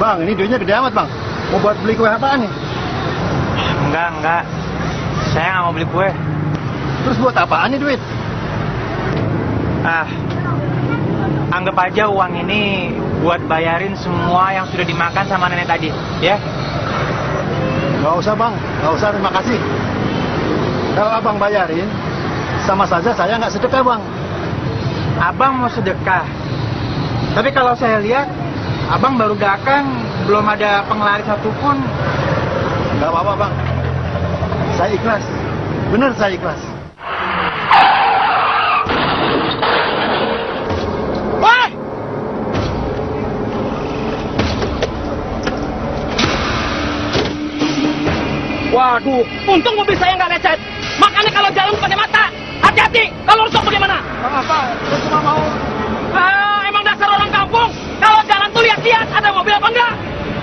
Bang, ini duitnya gede amat, Bang. Mau buat beli kue apaan nih? Enggak. Saya nggak mau beli kue. Terus buat apaan nih duit? Anggap aja uang ini buat bayarin semua yang sudah dimakan sama nenek tadi, ya? Nggak usah, Bang. Nggak usah, terima kasih. Kalau Abang bayarin, sama saja saya nggak sedekah, Bang. Abang mau sedekah. Tapi kalau saya lihat, Abang baru dagang, belum ada penglaris satupun. Nggak apa-apa, Bang. Saya ikhlas. Bener saya ikhlas. Wah! Waduh, untung mobil saya nggak lecet. Makanya kalau jalan pakai mata, hati-hati. Kalau rusuk bagaimana? Apa? Saya cuma mau... Emang dasar orang kampung. Kalau jalan tuh lihat-lihat ada mobil apa enggak.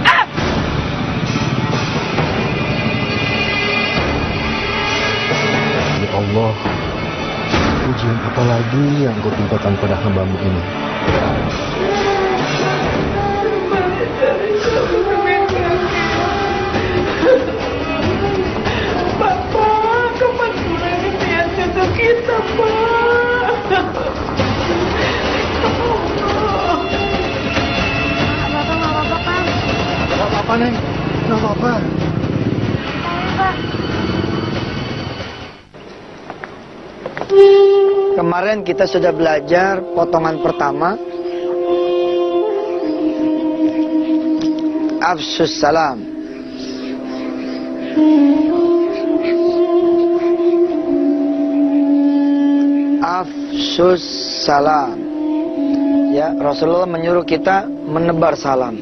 Ya Allah, ujian apa lagi yang kau timpakan pada hamba-Mu ini? Bapak, kapan kurangi niat untuk kita, Pak? Bapak nggak apa-apa kan? Nggak apa-apa, Neng. Nggak apa-apa. Kemarin kita sudah belajar potongan pertama, Afsus Salam. Afsus Salam. Ya, Rasulullah menyuruh kita menebar salam.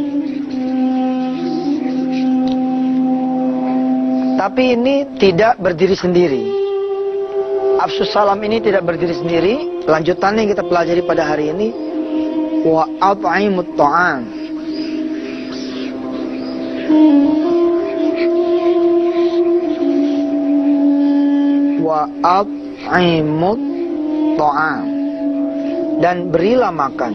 Tapi ini tidak berdiri sendiri. Afsus salam ini tidak berdiri sendiri. Lanjutannya yang kita pelajari pada hari ini, wa at'imut ta'am. Wa at'imut ta'am. Dan berilah makan.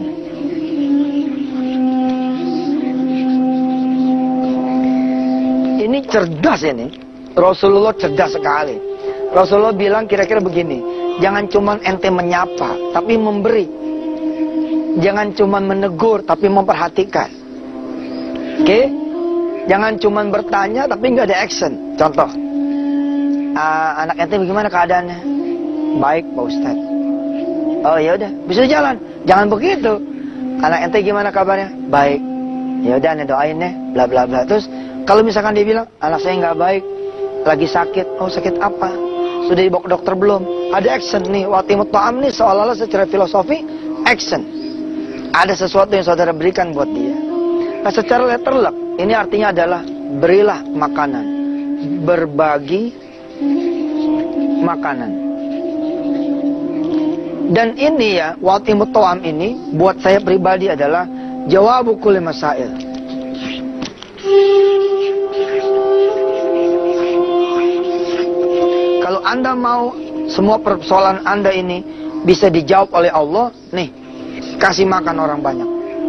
Ini cerdas ini. Rasulullah cerdas sekali. Rasulullah bilang kira-kira begini, jangan cuma ente menyapa, tapi memberi. Jangan cuma menegur, tapi memperhatikan. Oke? Jangan cuma bertanya, tapi nggak ada action. Contoh, anak ente bagaimana keadaannya? Baik, Pak Ustadz. Oh ya udah, bisa jalan. Jangan begitu. Anak ente gimana kabarnya? Baik. Ya udah, ane doain ya, bla bla bla. Terus kalau misalkan dia bilang, anak saya nggak baik, lagi sakit. Oh, sakit apa? Sudah dibawa ke dokter belum? Ada action nih. Watimut ta'am nih seolah-olah secara filosofi action. Ada sesuatu yang saudara berikan buat dia. Nah, secara letterlek ini artinya adalah berilah makanan, berbagi makanan. Dan ini ya, watimut ta'am ini buat saya pribadi adalah jawabu kulli masail. Kalau Anda mau semua persoalan Anda ini bisa dijawab oleh Allah, nih, kasih makan orang banyak.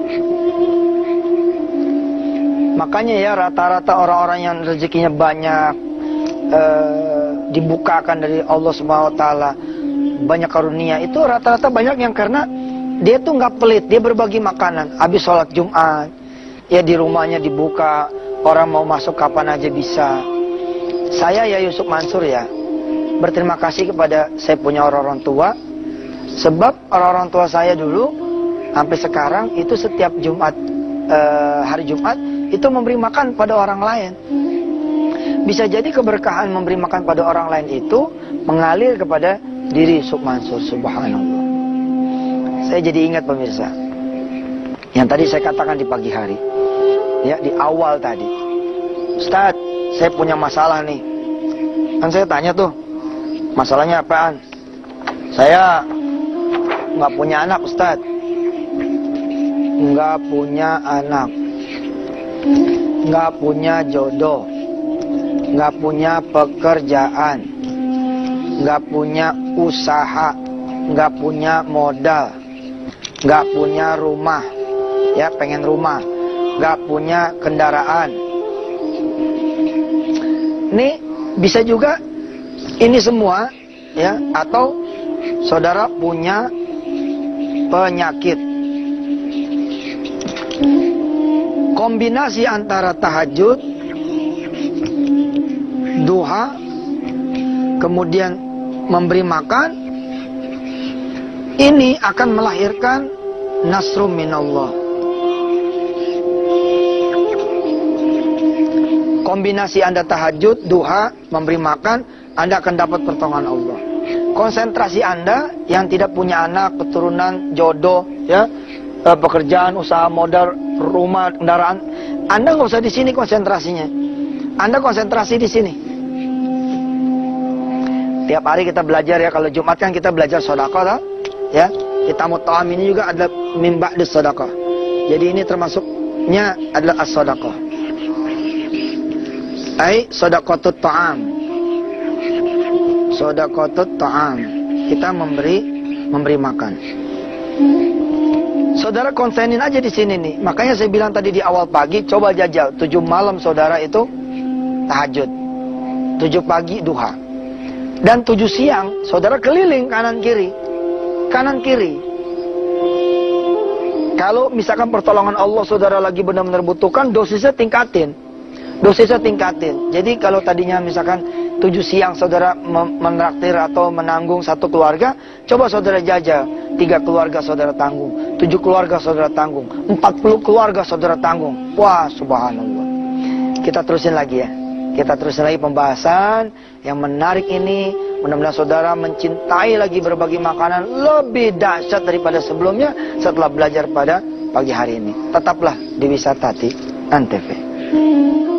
Makanya ya rata-rata orang-orang yang rezekinya banyak, dibukakan dari Allah SWT, banyak karunia, itu rata-rata banyak yang karena dia tuh nggak pelit, dia berbagi makanan. Habis sholat Jumat, ya di rumahnya dibuka, orang mau masuk kapan aja bisa. Saya ya Yusuf Mansur ya, berterima kasih kepada saya punya orang-orang tua. Sebab orang-orang tua saya dulu sampai sekarang itu setiap Jumat, hari Jumat itu memberi makan pada orang lain. Bisa jadi keberkahan memberi makan pada orang lain itu mengalir kepada diri Yusuf Mansur. Subhanallah. Saya jadi ingat pemirsa, yang tadi saya katakan di pagi hari, ya di awal tadi, Ustadz, saya punya masalah nih. Kan saya tanya tuh, masalahnya apaan? Saya nggak punya anak, Ustadz. Nggak punya anak. Nggak punya jodoh. Nggak punya pekerjaan. Nggak punya usaha. Nggak punya modal. Nggak punya rumah. Ya, pengen rumah. nggak punya kendaraan. Ini bisa juga ini semua ya, atau saudara punya penyakit. Kombinasi antara tahajud, duha, kemudian memberi makan, ini akan melahirkan nasrum minallah. Kombinasi Anda tahajud, duha, memberi makan, Anda akan dapat pertolongan Allah. Konsentrasi Anda yang tidak punya anak, keturunan, jodoh, ya, pekerjaan, usaha, modal, rumah, kendaraan, Anda nggak usah di sini konsentrasinya. Anda konsentrasi di sini. Tiap hari kita belajar ya, kalau Jumat kan kita belajar sedekah, ya. Kita mau ta'am ini juga adalah min ba'di sedekah. Jadi ini termasuknya adalah as-sedekah. Ai sedekatut ta'am. Sedekatut ta'am. Kita memberi makan. Saudara konsenin aja di sini nih. Makanya saya bilang tadi di awal pagi, coba jajal 7 malam saudara itu tahajud. 7 pagi duha. Dan 7 siang saudara keliling kanan kiri. Kanan kiri. Kalau misalkan pertolongan Allah saudara lagi benar-benar butuhkan, dosisnya tingkatin. Dosisnya tingkatin. Jadi kalau tadinya misalkan 7 siang saudara menraktir atau menanggung satu keluarga, coba saudara jajal 3 keluarga saudara tanggung, 7 keluarga saudara tanggung, 40 keluarga saudara tanggung. Wah, subhanallah. Kita terusin lagi ya. Kita terusin lagi pembahasan yang menarik ini. Mudah-mudahan saudara mencintai lagi berbagi makanan lebih dahsyat daripada sebelumnya setelah belajar pada pagi hari ini. Tetaplah di Wisata Hati Antv.